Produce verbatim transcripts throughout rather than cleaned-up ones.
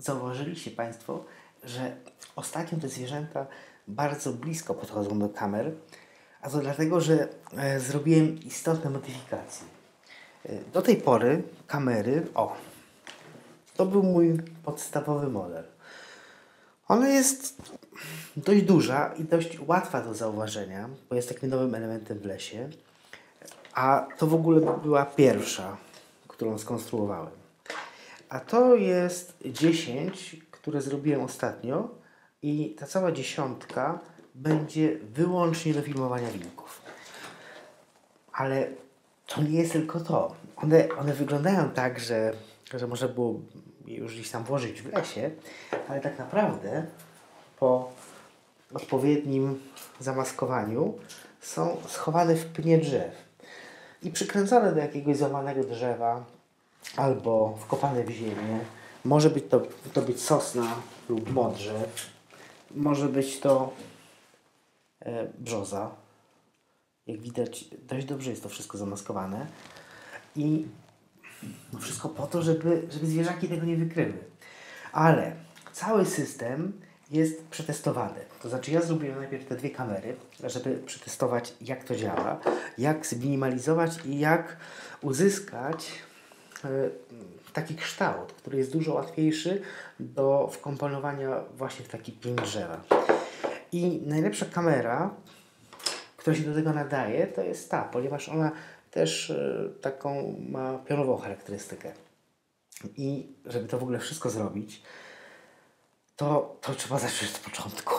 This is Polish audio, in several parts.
zauważyliście Państwo, że ostatnio te zwierzęta bardzo blisko podchodzą do kamer, a to dlatego, że e, zrobiłem istotne modyfikacje. E, do tej pory kamery, o, to był mój podstawowy model. Ona jest dość duża i dość łatwa do zauważenia, bo jest takim nowym elementem w lesie, a to w ogóle była pierwsza, którą skonstruowałem. A to jest dziesięć, które zrobiłem ostatnio i ta cała dziesiątka będzie wyłącznie do filmowania wilków. Ale to nie jest tylko to. One, one wyglądają tak, że, że można było je już gdzieś tam włożyć w lesie, ale tak naprawdę po odpowiednim zamaskowaniu są schowane w pnie drzew i przykręcone do jakiegoś złamanego drzewa albo wkopane w ziemię. Może być to, to być sosna lub modrzew. Może być to e, brzoza. Jak widać, dość dobrze jest to wszystko zamaskowane. I no wszystko po to, żeby, żeby zwierzaki tego nie wykryły. Ale cały system jest przetestowany. To znaczy ja zrobiłem najpierw te dwie kamery, żeby przetestować, jak to działa, jak zminimalizować i jak uzyskać e, taki kształt, który jest dużo łatwiejszy do wkomponowania właśnie w taki pień drzewa. I najlepsza kamera, która się do tego nadaje, to jest ta, ponieważ ona też e, taką ma pionową charakterystykę. I żeby to w ogóle wszystko zrobić, to, to trzeba zacząć od początku.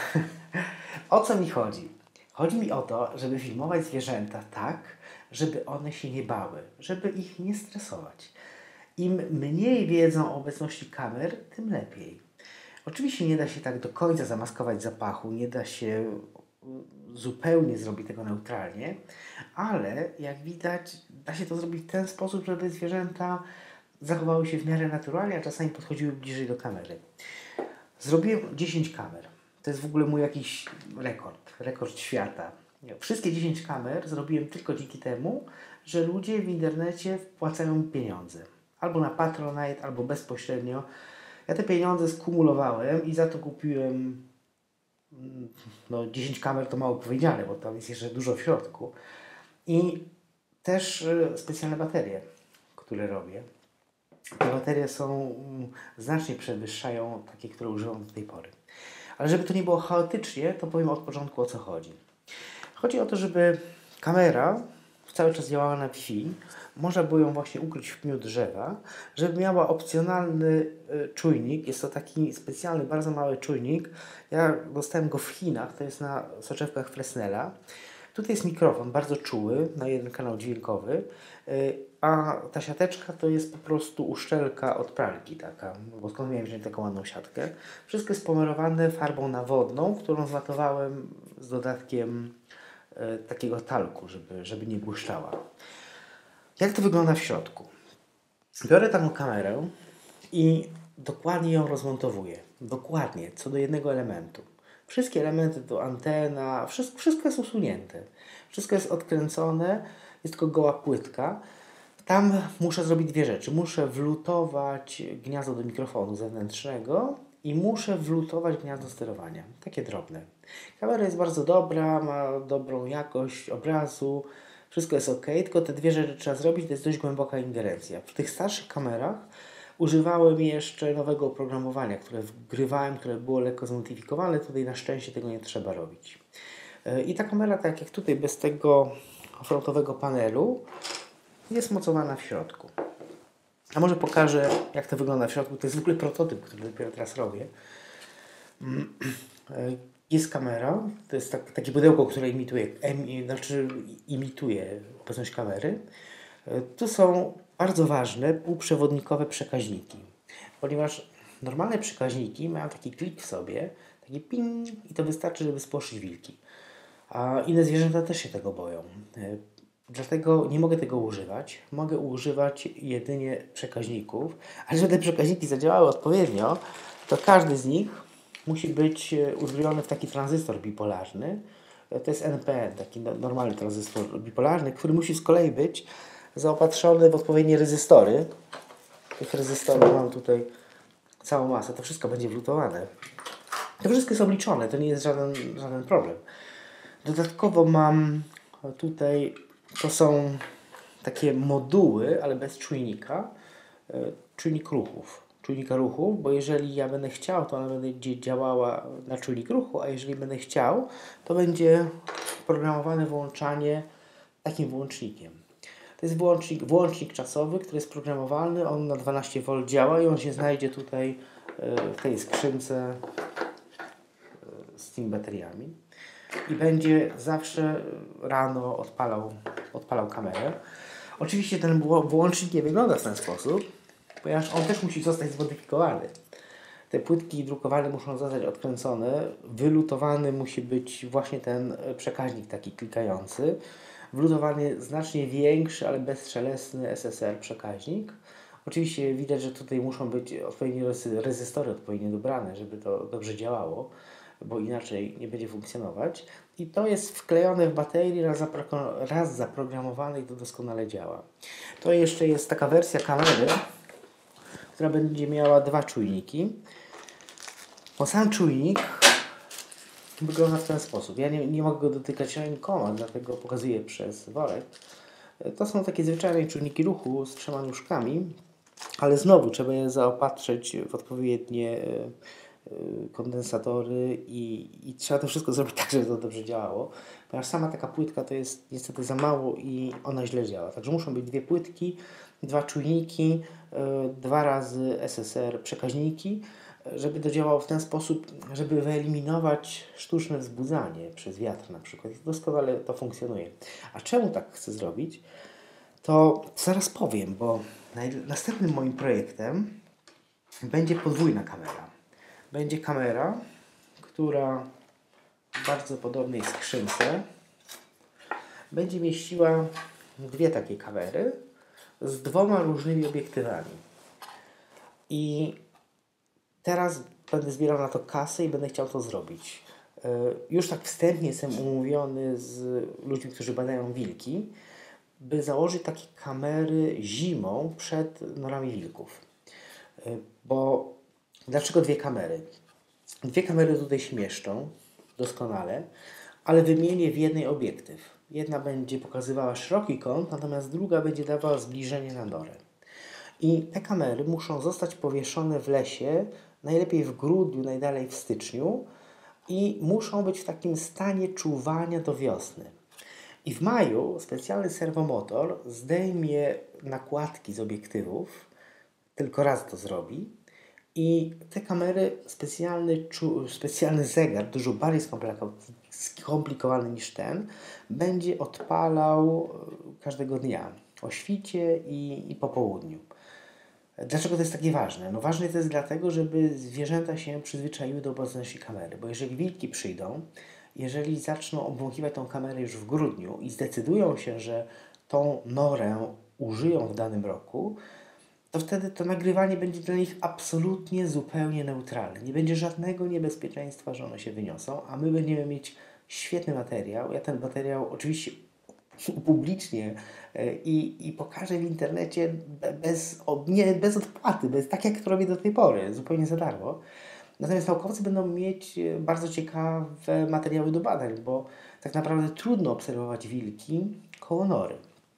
O co mi chodzi? Chodzi mi o to, żeby filmować zwierzęta tak, żeby one się nie bały, żeby ich nie stresować. Im mniej wiedzą o obecności kamer, tym lepiej. Oczywiście nie da się tak do końca zamaskować zapachu, nie da się zupełnie zrobić tego neutralnie, ale jak widać, da się to zrobić w ten sposób, żeby zwierzęta zachowały się w miarę naturalnie, a czasami podchodziły bliżej do kamery. Zrobiłem dziesięć kamer. To jest w ogóle mój jakiś rekord, rekord świata. Wszystkie dziesięć kamer zrobiłem tylko dzięki temu, że ludzie w internecie wpłacają pieniądze. Albo na Patronite, albo bezpośrednio. Ja te pieniądze skumulowałem i za to kupiłem no dziesięć kamer, to mało powiedziane, bo tam jest jeszcze dużo w środku. I też y, specjalne baterie, które robię. Te baterie są znacznie przewyższają takie, które używam do tej pory. Ale żeby to nie było chaotycznie, to powiem od początku, o co chodzi. Chodzi o to, żeby kamera cały czas działała na Wi-Fi. Można było ją właśnie ukryć w pniu drzewa, żeby miała opcjonalny y, czujnik. Jest to taki specjalny, bardzo mały czujnik. Ja dostałem go w Chinach, to jest na soczewkach Fresnela. Tutaj jest mikrofon, bardzo czuły, na jeden kanał dźwiękowy, y, a ta siateczka to jest po prostu uszczelka od pralki taka, bo skąd miałem wziąć taką ładną siatkę. Wszystko jest pomerowane farbą nawodną, którą zlatowałem z dodatkiem y, takiego talku, żeby, żeby nie błyszczała. Jak to wygląda w środku? Biorę taką kamerę i dokładnie ją rozmontowuję. Dokładnie, co do jednego elementu. Wszystkie elementy, to antena, wszystko, wszystko jest usunięte. Wszystko jest odkręcone, jest tylko goła płytka. Tam muszę zrobić dwie rzeczy. Muszę wlutować gniazdo do mikrofonu zewnętrznego i muszę wlutować gniazdo sterowania. Takie drobne. Kamera jest bardzo dobra, ma dobrą jakość obrazu. Wszystko jest ok, tylko te dwie rzeczy trzeba zrobić, to jest dość głęboka ingerencja. W tych starszych kamerach używałem jeszcze nowego oprogramowania, które wgrywałem, które było lekko zmodyfikowane. Tutaj na szczęście tego nie trzeba robić. I ta kamera, tak jak tutaj, bez tego frontowego panelu, jest mocowana w środku. A może pokażę, jak to wygląda w środku. To jest w ogóle prototyp, który dopiero teraz robię. Jest kamera, to jest tak, takie pudełko, które imituje, emi, znaczy imituje obecność kamery. Tu są bardzo ważne półprzewodnikowe przekaźniki, ponieważ normalne przekaźniki mają taki klik w sobie, taki ping i to wystarczy, żeby spłoszyć wilki. A inne zwierzęta też się tego boją. Dlatego nie mogę tego używać. Mogę używać jedynie przekaźników, ale żeby te przekaźniki zadziałały odpowiednio, to każdy z nich musi być uzbrojony w taki tranzystor bipolarny. To jest N P N, taki normalny tranzystor bipolarny, który musi z kolei być zaopatrzony w odpowiednie rezystory. Tych rezystorów mam tutaj całą masę, to wszystko będzie wlutowane. To wszystko jest obliczone, to nie jest żaden, żaden problem. Dodatkowo mam tutaj, to są takie moduły, ale bez czujnika, czujnik ruchów. Czujnika ruchu, bo jeżeli ja będę chciał, to ona będzie działała na czujnik ruchu, a jeżeli będę chciał, to będzie programowane włączanie takim włącznikiem. To jest włącznik, włącznik czasowy, który jest programowalny, on na dwanaście wolt działa i on się znajdzie tutaj w tej skrzynce z tymi bateriami i będzie zawsze rano odpalał, odpalał kamerę. Oczywiście ten włącznik nie wygląda w ten sposób, ponieważ on też musi zostać zmodyfikowany. Te płytki drukowane muszą zostać odkręcone, wylutowany musi być właśnie ten przekaźnik taki klikający, wlutowany znacznie większy, ale bezszelestny S S R przekaźnik. Oczywiście widać, że tutaj muszą być odpowiednie rezystory odpowiednio dobrane, żeby to dobrze działało, bo inaczej nie będzie funkcjonować. I to jest wklejone w baterii, raz, zapro raz zaprogramowane i to doskonale działa. To jeszcze jest taka wersja kamery, która będzie miała dwa czujniki. Bo sam czujnik wygląda w ten sposób. Ja nie, nie mogę go dotykać rękoma, dlatego pokazuję przez worek. To są takie zwyczajne czujniki ruchu z trzema nóżkami, ale znowu trzeba je zaopatrzyć w odpowiednie kondensatory i, i trzeba to wszystko zrobić tak, żeby to dobrze działało, ponieważ sama taka płytka to jest niestety za mało i ona źle działa. Także muszą być dwie płytki, dwa czujniki, yy, dwa razy S S R przekaźniki, żeby to działało w ten sposób, żeby wyeliminować sztuczne wzbudzanie przez wiatr na przykład. I doskonale to funkcjonuje. A czemu tak chcę zrobić? To zaraz powiem, bo następnym moim projektem będzie podwójna kamera. Będzie kamera, która w bardzo podobnej skrzynce będzie mieściła dwie takie kamery z dwoma różnymi obiektywami. I teraz będę zbierał na to kasę i będę chciał to zrobić. Już tak wstępnie jestem umówiony z ludźmi, którzy badają wilki, by założyć takie kamery zimą przed norami wilków. Bo dlaczego dwie kamery? Dwie kamery tutaj się mieszczą doskonale, ale wymienię w jednej obiektyw. Jedna będzie pokazywała szeroki kąt, natomiast druga będzie dawała zbliżenie na norę. I te kamery muszą zostać powieszone w lesie, najlepiej w grudniu, najdalej w styczniu i muszą być w takim stanie czuwania do wiosny. I w maju specjalny serwomotor zdejmie nakładki z obiektywów, tylko raz to zrobi, i te kamery, specjalny, specjalny zegar, dużo bardziej skomplikowany niż ten, będzie odpalał każdego dnia o świcie i, i po południu. Dlaczego to jest takie ważne? No ważne to jest dlatego, żeby zwierzęta się przyzwyczaiły do obecności kamery, bo jeżeli wilki przyjdą, jeżeli zaczną obwąchiwać tą kamerę już w grudniu i zdecydują się, że tą norę użyją w danym roku, to wtedy to nagrywanie będzie dla nich absolutnie zupełnie neutralne. Nie będzie żadnego niebezpieczeństwa, że one się wyniosą, a my będziemy mieć świetny materiał. Ja ten materiał oczywiście upublicznię i, i pokażę w internecie bez, nie, bez odpłaty, bez, tak jak to robię do tej pory, zupełnie za darmo. Natomiast naukowcy będą mieć bardzo ciekawe materiały do badań, bo tak naprawdę trudno obserwować wilki koło nory.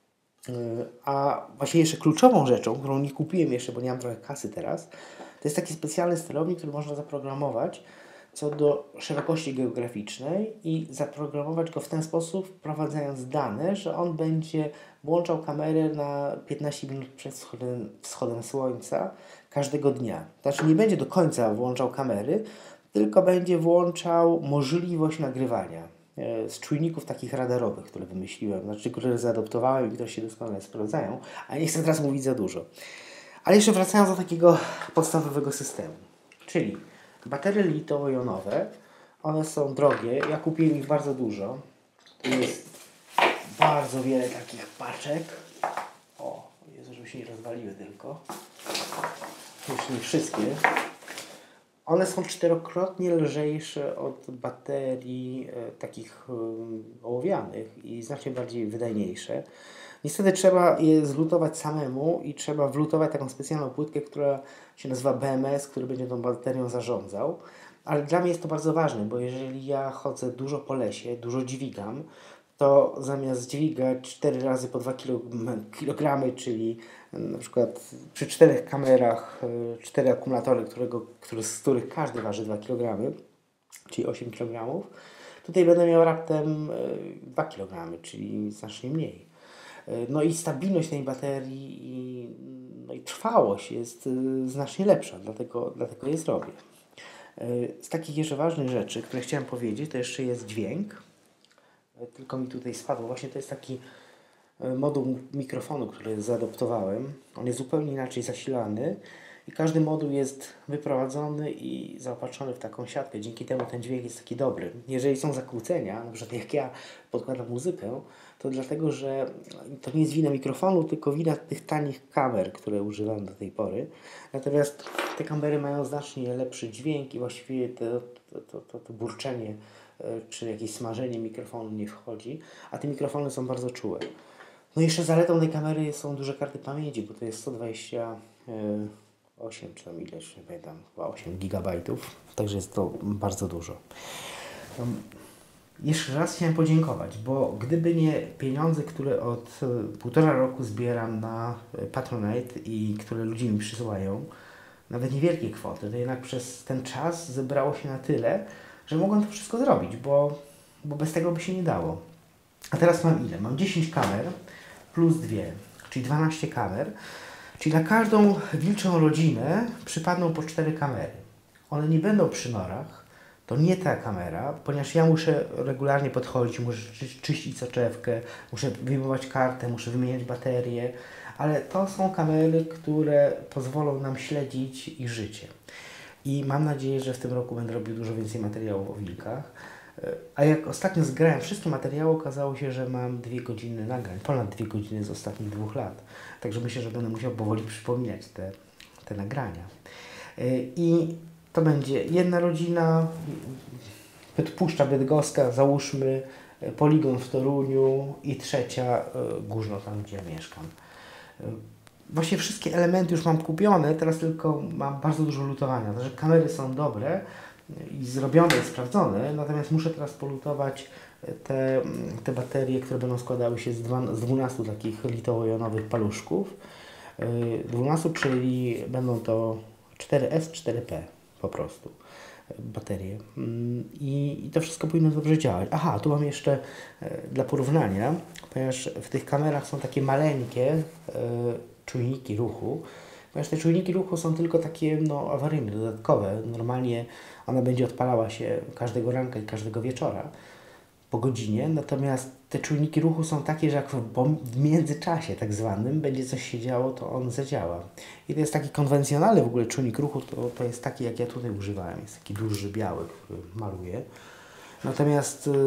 A właśnie jeszcze kluczową rzeczą, którą nie kupiłem jeszcze, bo nie mam trochę kasy teraz, to jest taki specjalny sterownik, który można zaprogramować co do szerokości geograficznej i zaprogramować go w ten sposób, wprowadzając dane, że on będzie włączał kamerę na piętnaście minut przed wschodem, wschodem słońca każdego dnia. Znaczy nie będzie do końca włączał kamery, tylko będzie włączał możliwość nagrywania z czujników takich radarowych, które wymyśliłem, znaczy, które zaadoptowałem i które się doskonale sprawdzają, a nie chcę teraz mówić za dużo. Ale jeszcze wracając do takiego podstawowego systemu, czyli baterie litowo-jonowe, one są drogie, ja kupiłem ich bardzo dużo, tu jest bardzo wiele takich paczek, o, Jezu, żeby się nie rozwaliły tylko, już nie wszystkie. One są czterokrotnie lżejsze od baterii e, takich e, ołowianych i znacznie bardziej wydajniejsze. Niestety trzeba je zlutować samemu i trzeba wlutować taką specjalną płytkę, która się nazywa B M S, który będzie tą baterią zarządzał. Ale dla mnie jest to bardzo ważne, bo jeżeli ja chodzę dużo po lesie, dużo dźwigam, to zamiast dźwigać cztery razy po dwa kilogramy, czyli na przykład przy czterech kamerach, cztery akumulatory, którego, który, z których każdy waży dwa kilogramy, czyli osiem kilogramów, tutaj będę miał raptem dwa kilogramy, czyli znacznie mniej. No i stabilność tej baterii i, no i trwałość jest znacznie lepsza, dlatego, dlatego je zrobię. Z takich jeszcze ważnych rzeczy, które chciałem powiedzieć, to jeszcze jest dźwięk. Tylko mi tutaj spadło. Właśnie to jest taki moduł mikrofonu, który zaadoptowałem. On jest zupełnie inaczej zasilany i każdy moduł jest wyprowadzony i zaopatrzony w taką siatkę. Dzięki temu ten dźwięk jest taki dobry. Jeżeli są zakłócenia, na przykład jak ja podkładam muzykę, to dlatego, że to nie jest wina mikrofonu, tylko wina tych tanich kamer, które używam do tej pory. Natomiast te kamery mają znacznie lepszy dźwięk i właściwie to, to, to, to, to burczenie czy jakieś smażenie mikrofonu nie wchodzi, a te mikrofony są bardzo czułe. No i jeszcze zaletą tej kamery są duże karty pamięci, bo to jest sto dwadzieścia osiem, czy tam ileś, nie pamiętam, chyba osiem gigabajtów, także jest to bardzo dużo. Um, jeszcze raz chciałem podziękować, bo gdyby nie pieniądze, które od półtora roku zbieram na Patronite i które ludzie mi przysyłają, nawet niewielkie kwoty, to jednak przez ten czas zebrało się na tyle, że mogłem to wszystko zrobić, bo, bo bez tego by się nie dało. A teraz mam ile? Mam dziesięć kamer plus dwie, czyli dwanaście kamer. Czyli na każdą wilczą rodzinę przypadną po cztery kamery. One nie będą przy norach, to nie ta kamera, ponieważ ja muszę regularnie podchodzić, muszę czy czyścić soczewkę, muszę wyjmować kartę, muszę wymieniać baterię, ale to są kamery, które pozwolą nam śledzić ich życie. I mam nadzieję, że w tym roku będę robił dużo więcej materiałów o wilkach. A jak ostatnio zgrałem wszystkie materiały, okazało się, że mam dwie godziny nagrań, ponad dwie godziny z ostatnich dwóch lat. Także myślę, że będę musiał powoli przypominać te, te nagrania. I to będzie jedna rodzina, Puszcza Bydgoska, załóżmy, poligon w Toruniu i trzecia Górzno, tam gdzie ja mieszkam. Właśnie wszystkie elementy już mam kupione, teraz tylko mam bardzo dużo lutowania. Także kamery są dobre i zrobione i sprawdzone, natomiast muszę teraz polutować te, te baterie, które będą składały się z, dwa, z dwunastu takich litowo-jonowych paluszków. dwunastu, czyli będą to cztery S, cztery P po prostu baterie. I, I to wszystko powinno dobrze działać. Aha, tu mam jeszcze dla porównania, ponieważ w tych kamerach są takie maleńkie czujniki ruchu, ponieważ te czujniki ruchu są tylko takie no, awaryjne, dodatkowe. Normalnie ona będzie odpalała się każdego ranka i każdego wieczora po godzinie, natomiast te czujniki ruchu są takie, że jak w międzyczasie tak zwanym będzie coś się działo, to on zadziała. I to jest taki konwencjonalny w ogóle czujnik ruchu, to, to jest taki, jak ja tutaj używałem. Jest taki duży, biały, który maluje. Natomiast y,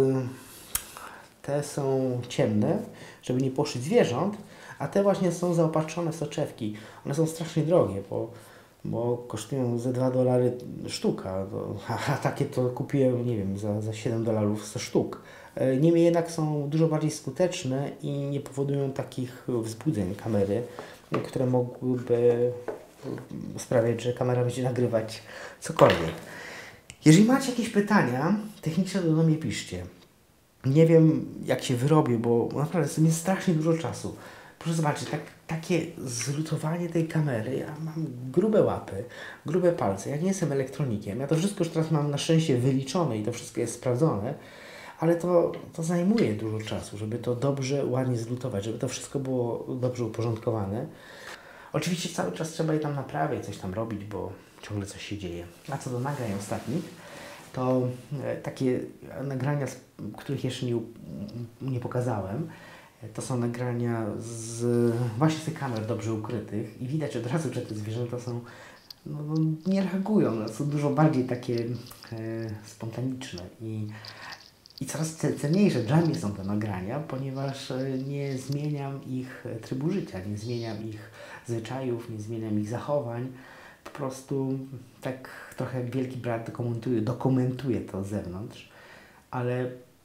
te są ciemne, żeby nie poszli zwierząt, a te właśnie są zaopatrzone w soczewki. One są strasznie drogie, bo, bo kosztują ze dwa dolary sztuka. A, a takie to kupiłem, nie wiem, za, za siedem dolarów sto sztuk. Niemniej jednak są dużo bardziej skuteczne i nie powodują takich wzbudzeń kamery, które mogłyby sprawiać, że kamera będzie nagrywać cokolwiek. Jeżeli macie jakieś pytania techniczne, to do mnie piszcie. Nie wiem, jak się wyrobię, bo naprawdę jest strasznie dużo czasu. Proszę zobaczyć, tak, takie zlutowanie tej kamery, ja mam grube łapy, grube palce, ja nie jestem elektronikiem, ja to wszystko już teraz mam na szczęście wyliczone i to wszystko jest sprawdzone, ale to, to zajmuje dużo czasu, żeby to dobrze, ładnie zlutować, żeby to wszystko było dobrze uporządkowane. Oczywiście cały czas trzeba je tam naprawiać, coś tam robić, bo ciągle coś się dzieje. A co do nagrań ostatnich, to e, takie nagrania, z których jeszcze nie, nie pokazałem, to są nagrania z właśnie z tych kamer dobrze ukrytych i widać od razu, że te zwierzęta są, no, nie reagują, no, są dużo bardziej takie e, spontaniczne i, i coraz cenniejsze dla mnie są te nagrania, ponieważ e, nie zmieniam ich trybu życia, nie zmieniam ich zwyczajów, nie zmieniam ich zachowań, po prostu tak trochę jak Wielki Brat dokumentuje, dokumentuje to z zewnątrz, ale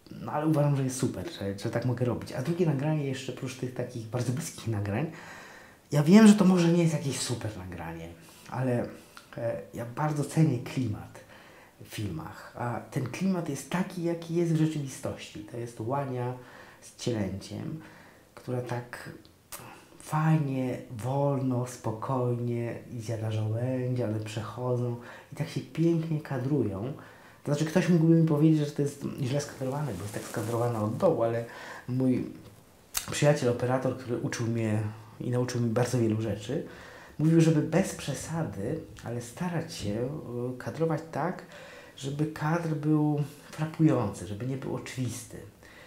no ale uważam, że jest super, że, że tak mogę robić. A drugie nagranie jeszcze, oprócz tych takich bardzo bliskich nagrań, ja wiem, że to może nie jest jakieś super nagranie, ale e, ja bardzo cenię klimat w filmach, a ten klimat jest taki, jaki jest w rzeczywistości. To jest łania z cielęciem, która tak fajnie, wolno, spokojnie i zjada żołędzie, one przechodzą i tak się pięknie kadrują. To znaczy ktoś mógłby mi powiedzieć, że to jest źle skadrowane, bo jest tak skadrowane od dołu, ale mój przyjaciel, operator, który uczył mnie i nauczył mi bardzo wielu rzeczy, mówił, żeby bez przesady, ale starać się kadrować tak, żeby kadr był frapujący, żeby nie był oczywisty.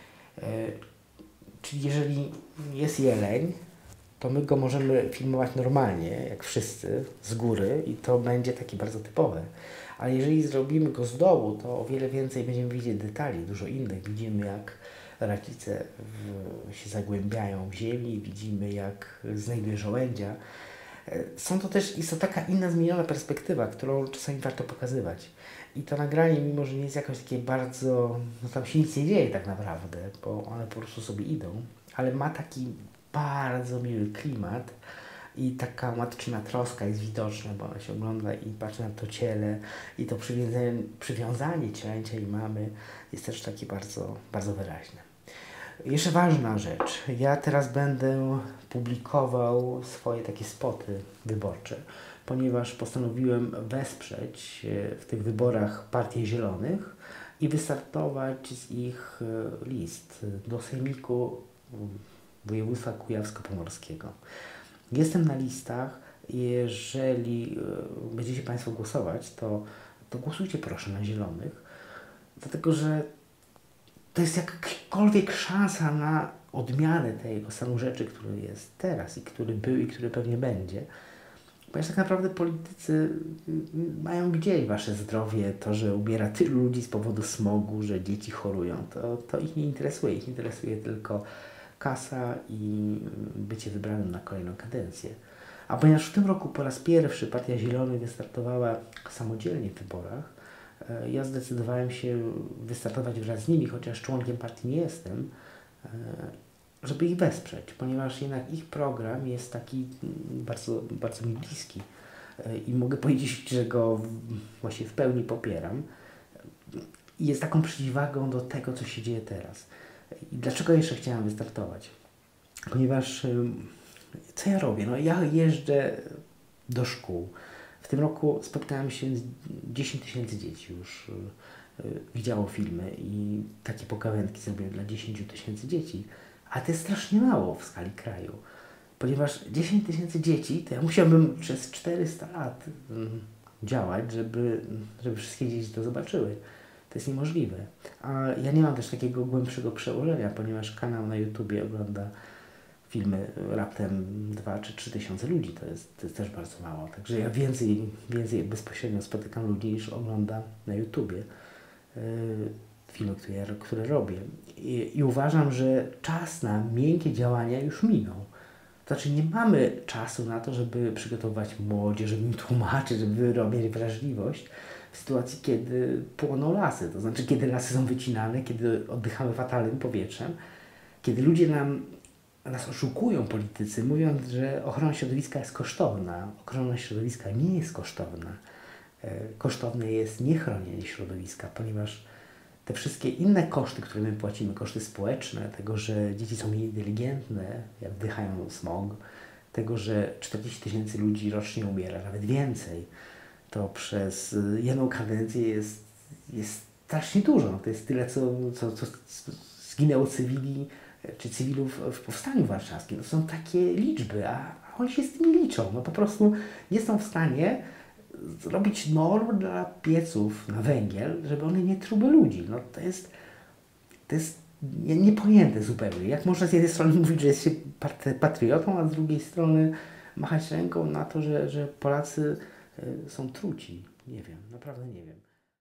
Czyli jeżeli jest jeleń, to my go możemy filmować normalnie, jak wszyscy, z góry i to będzie takie bardzo typowe. Ale jeżeli zrobimy go z dołu, to o wiele więcej będziemy widzieć detali, dużo innych. Widzimy, jak racice w, się zagłębiają w ziemi, widzimy, jak znajduje żołędzia. Są to też, jest to taka inna, zmieniona perspektywa, którą czasami warto pokazywać. I to nagranie, mimo że nie jest jakoś takie bardzo, no tam się nic nie dzieje tak naprawdę, bo one po prostu sobie idą, ale ma taki bardzo miły klimat i taka matczyna troska jest widoczna, bo ona się ogląda i patrzy na to ciele i to przywiązanie, przywiązanie cielęcia i mamy jest też takie bardzo, bardzo wyraźne. Jeszcze ważna rzecz. Ja teraz będę publikował swoje takie spoty wyborcze, ponieważ postanowiłem wesprzeć w tych wyborach Partię Zielonych i wystartować z ich list do Sejmiku Województwa Kujawsko-Pomorskiego. Jestem na listach. Jeżeli będziecie Państwo głosować, to, to głosujcie proszę na Zielonych, dlatego że to jest jakakolwiek szansa na odmianę tego stanu rzeczy, który jest teraz i który był i który pewnie będzie. Ponieważ tak naprawdę politycy mają gdzieś wasze zdrowie, to, że umiera tylu ludzi z powodu smogu, że dzieci chorują, to, to ich nie interesuje. Ich interesuje tylko kasa i bycie wybranym na kolejną kadencję. A ponieważ w tym roku po raz pierwszy Partia Zielonych wystartowała samodzielnie w wyborach, ja zdecydowałem się wystartować wraz z nimi, chociaż członkiem partii nie jestem, żeby ich wesprzeć, ponieważ jednak ich program jest taki bardzo, bardzo mi bliski i mogę powiedzieć, że go właśnie w pełni popieram i jest taką przeciwwagą do tego, co się dzieje teraz. I dlaczego jeszcze chciałem wystartować? Ponieważ co ja robię? No ja jeżdżę do szkół. W tym roku spotkałem się z dziesięć tysięcy dzieci już widziało filmy i takie pogawędki zrobiłem dla dziesięć tysięcy dzieci. A to jest strasznie mało w skali kraju, ponieważ dziesięć tysięcy dzieci, to ja musiałbym przez czterysta lat działać, żeby, żeby wszystkie dzieci to zobaczyły. To jest niemożliwe. A ja nie mam też takiego głębszego przełożenia, ponieważ kanał na YouTubie ogląda filmy raptem dwa czy trzy tysiące ludzi. To jest, to jest też bardzo mało. Także ja więcej, więcej bezpośrednio spotykam ludzi, niż oglądam na YouTubie yy, filmy, które, które robię. I, I uważam, że czas na miękkie działania już minął. To znaczy nie mamy czasu na to, żeby przygotować młodzież, żeby im tłumaczyć, żeby robić wrażliwość w sytuacji, kiedy płoną lasy. To znaczy, kiedy lasy są wycinane, kiedy oddychamy fatalnym powietrzem, kiedy ludzie nam nas oszukują, politycy, mówiąc, że ochrona środowiska jest kosztowna. Ochrona środowiska nie jest kosztowna. Kosztowne jest niechronienie środowiska, ponieważ te wszystkie inne koszty, które my płacimy, koszty społeczne, tego, że dzieci są mniej inteligentne, jak wdychają smog, tego, że czterdzieści tysięcy ludzi rocznie umiera, nawet więcej, to przez jedną kadencję jest, jest strasznie dużo. To jest tyle, co, co, co zginęło cywili, czy cywilów w Powstaniu Warszawskim. To są takie liczby, a oni się z tymi liczą. No po prostu nie są w stanie zrobić norm dla pieców na węgiel, żeby one nie truły ludzi. No to jest, to jest niepojęte zupełnie. Jak można z jednej strony mówić, że jest się patriotą, a z drugiej strony machać ręką na to, że, że Polacy są truci. Nie wiem, naprawdę nie wiem.